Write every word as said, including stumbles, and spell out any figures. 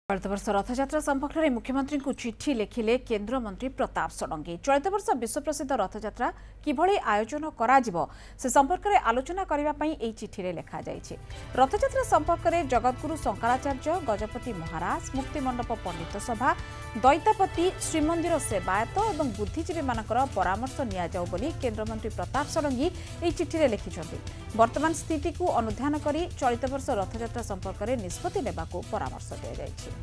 चलित वर्ष रथयात्रा संपर्क में मुख्यमंत्री को चिठी लिखिले केन्द्र मंत्री प्रताप षडंगी। चलित वर्ष विश्व प्रसिद्ध रथयात्रा किभली आयोजन करा से संपर्क में आलोचना करने चिठी में लिखा जाइए। रथयात्रा संपर्क में जगतगुरु शंकराचार्य, गजपति महाराज, मुक्तिमंडप पंडित सभा, दैतापति, श्रीमंदिर सेवायत और बुद्धिजीवी मान परामर्श नियाजाऊ बोली केन्द्रमंत्री प्रताप षडंगी यह चिठी में लिखिं। वर्तमान स्थिति को अनुध्यान कर चलित वर्ष रथयात्रा संपर्क में निष्पत्ति नेबाकू परामर्श दिया जाइए।